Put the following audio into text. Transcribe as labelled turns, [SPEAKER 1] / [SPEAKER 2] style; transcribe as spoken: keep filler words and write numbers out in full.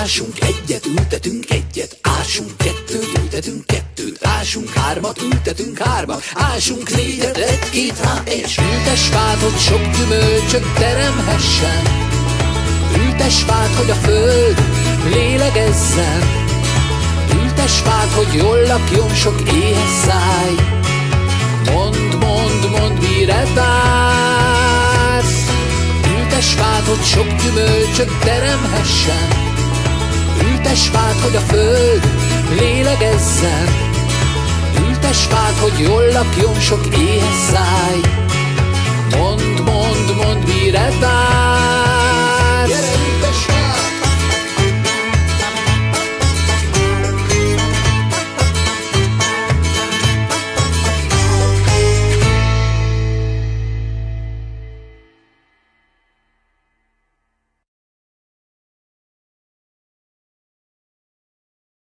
[SPEAKER 1] Ásunk egyet, ültetünk egyet, ásunk kettőt, ültetünk kettőt, ásunk hármat, ültetünk hármat, ásunk négyet, egy-két rá, és ültes fát, hogy sok gyümölcsöt teremhessen. Ültes fát, hogy a föld lélegezzen. Ültes fát, hogy jól lakjon sok éhes száj. Mondd, mondd, mondd, mire vársz? Ültes fát, hogy sok gyümölcsöt teremhessen. Ültes fát, hogy a föld lélegezzen. Ültes fát, hogy jól lakjon sok éhes száj. Mondd, mondd, mondd, mire vársz?